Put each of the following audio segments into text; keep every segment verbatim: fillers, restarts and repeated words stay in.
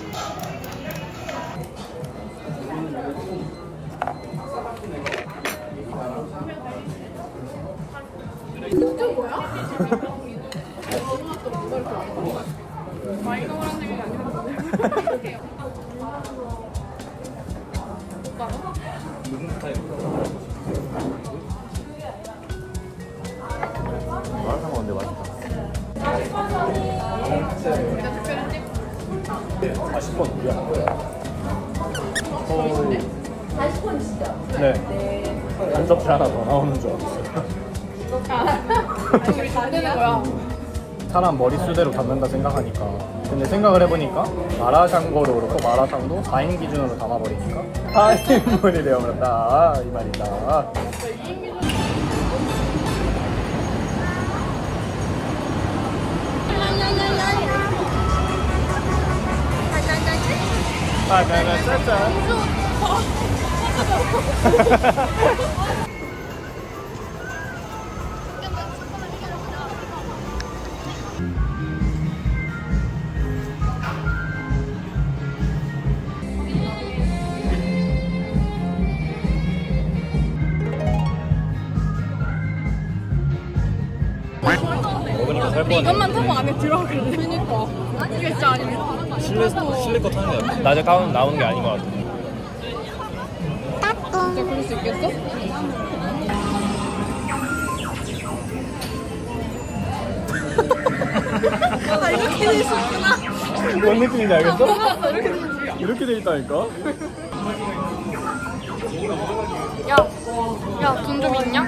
이거 뭐야? 마이너한 얘기 아니었는데. 무슨 스타일이야? 마라탕 먹는데 맛있다. 사십 번 우리야. 거의 사십 번이시죠? 네. 한 접시 하나 더 나오는 줄 알았어요. 우리 다 되는 거야. 사람 머릿수대로 담는다 생각하니까. 근데 생각을 해보니까 마라샹궈도 그렇고 마라탕도 사 인 기준으로 담아버리니까 사 인분이 되어버렸다 이 말이다. 짜잔짜잔. 먹으니까 살 뻔하네. 이것만 타고 안에 들어가길래. 그니까. 이게 진짜 아니면. 실내, 실내 거 타는 게 낫다. 낮에 가운 나오는 게 아닌 것 같아. 진짜 그럴 수 있겠어? 아, 이렇게 돼 있었구나. 뭔 느낌인지 알겠어? 몰랐어, 이렇게 돼 있지. 이렇게 돼 있다니까? 야, 야, 돈 좀 있냐?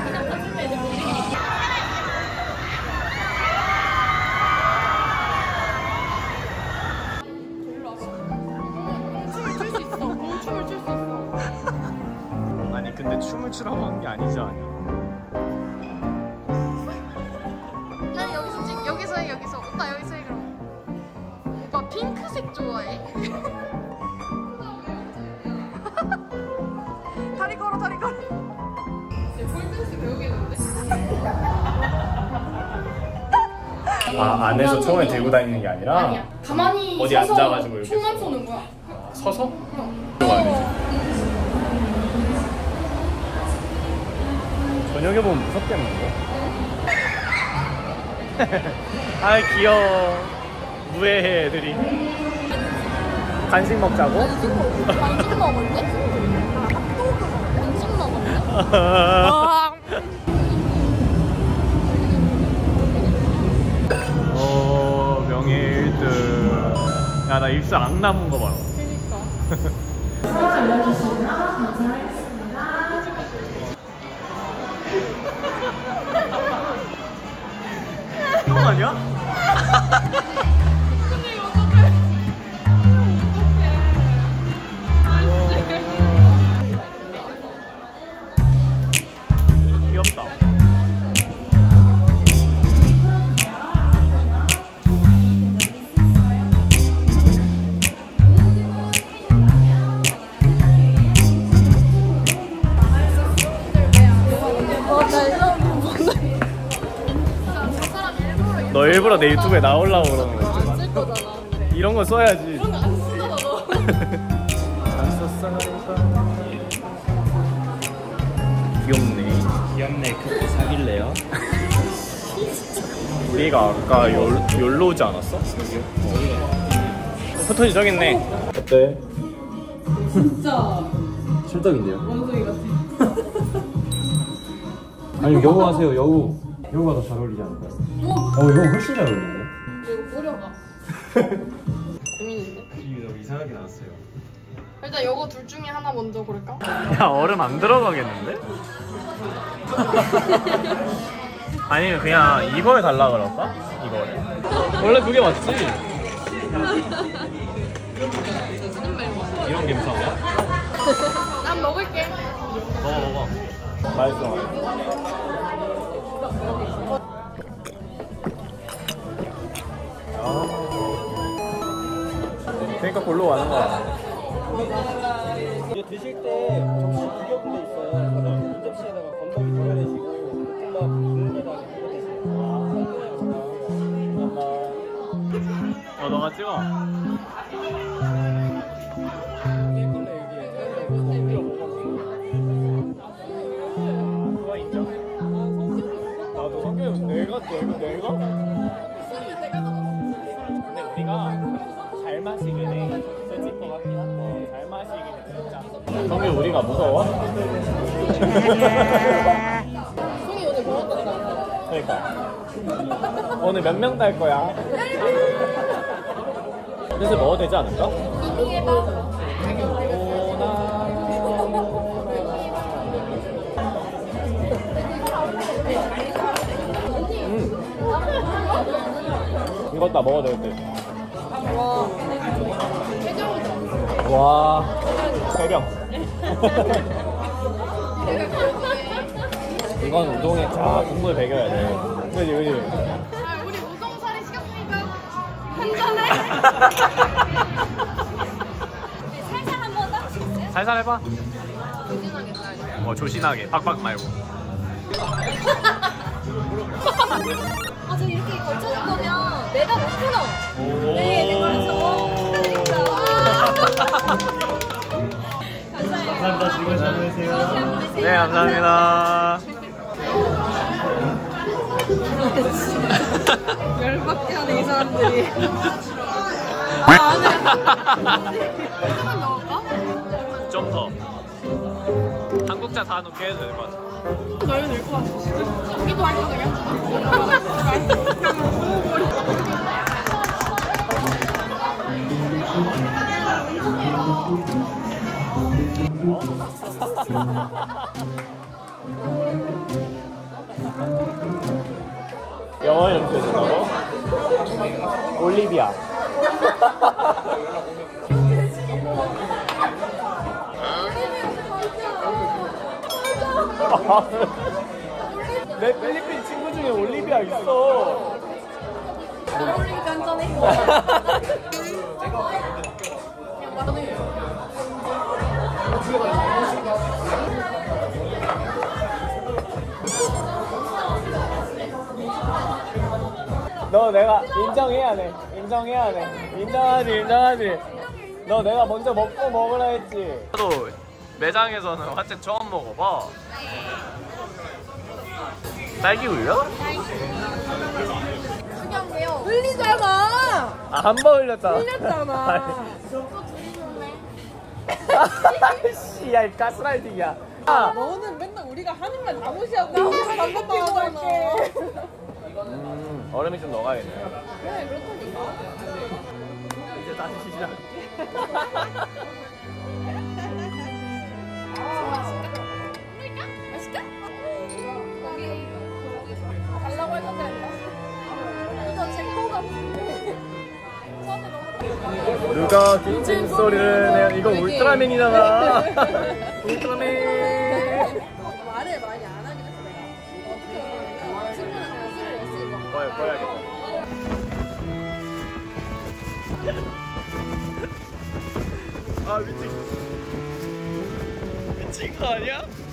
아니 근데 춤을 추라고 한 게 아니지 않냐? 난 여기서 찍, 여기서 해, 여기서. 오빠 여기서 해, 그럼. 오빠 핑크색 좋아해? 다리 걸어, 다리 걸어. 이제 폴댄스 배우겠는데? 아 안에서 총을 들고 다니는 게 아니라? 아니야. 가만히 어디 서서 앉아가지고 이렇게 총만 쏘는 거야. 서서? 어. 들어가야 되지. 저녁에 보면 무섭겠는데? 아 귀여워. 무해해 애들이. 간식 먹자고? 간식 먹을래? 간식 먹을래? 오 명예 일 등. 야 나 입술 악 남은 거 봐라. 그니까. 알려주시면 감사하겠습니다. 형 아니야? 근데 이거 어떡해? 귀엽다. 너 일부러 내 유튜브에 나오려고 그러는 거지? 안 쓸 거잖아. 이런 거 써야지. 이런 거 안 쓰잖아, 너. 안 썼어. 귀엽네. 귀엽네. 그거 사귈래요? 우리가 아까 열, 열로 오지 않았어? 여기. 어. 포토지 저기 있네. 어때? 진짜 찰떡인데요? 원숭이 같아. 아니 여우 하세요. 여우. 여우가 더 잘 어울리지 않을까요? 어 이거 훨씬 잘 어울리네. 이거 뿌려가. 고민인데. 이게 너무 이상하게 나왔어요. 일단 요거 둘 중에 하나 먼저 고를까? 야 얼음 안 들어가겠는데? 아니면 그냥 이걸 달라 그럴까? 이거를? 원래 그게 맞지? 이런 게 무서워? 난 먹을게. 먹어 먹어. 맛있어 맛있어. 그러니까 골로 가는 거야. 이거 드실 때 접시 두 겹도 있어요. 이 접시에다가 건더기 덜어내시고 좀더 국물에다가 해 드세요. 어 너가 찍어. 세질 것 같긴 한데 잘 마시긴 해 진짜. 성규 우리가 무서워? 송이 오늘 먹었다. 그러니까 오늘 몇 명 달 거야? 그래서 먹어도 되지 않을까? 이미 해봐. 이것 다 먹어도 되겠대. 와. 해장이다. 와, 세병. 이건 우동에 자 국물 배겨야 돼. 그지 그지. 아, 우리 우동사리 시켰으니까 한 잔에. 살살 한번 따주시겠어요? 살살 해봐. 조신하게 따야지. 어 조신하게 팍팍 말고. 아, 저 이렇게 걸쳐줄 거면 내가 못 끊어. 네, 내가 그래서 감사합니다. 즐거운 시간 보내세요. 네 감사합니다. 열받게 하네 이 사람들이. 아, 안 해. 조금만 넣을까? 좀 더. 한국자 다 넣게 해도 될 것 같아. 넣어도 될 것 같아. 여기도 할까 그냥? 영어 연습해 준다고? 올리비아. 내 필리핀 친구 중에 올리비아 있어. 잘 어울리니까 한잔해. 너 내가 인정해야 돼. 인정해야 돼. 인정하지, 인정하지. 너 내가 먼저 먹고 먹으라 했지. 나도 매장에서는 화채 처음 먹어봐. 딸기 울려? 수경이요. 흘리잖아. 아, 한 번 흘렸잖아. 흘렸잖아. 씨, 야, 이 가스라이팅이야. 아, 너는 맨날 우리가 하는 말 다 무시하고 나만 반복도 하잖아. 음, 얼음이 좀 녹아야겠네. 그래, 그렇다니까. 이제 다시 시작. 맛있까? 거기 달라고 할 건데 안 나. 이거 제거 같은데. 처음에 너무 누가 띵찡 소리를 내? 이거 울트라맨이잖아. 울트라맨. 말을 많이 안 하긴 했어 내가. 어떻게 하냐면 친구랑 그냥 술을 먹으니까. 꺼야, 꺼야겠다. 아, 미친. 미친 거 아니야?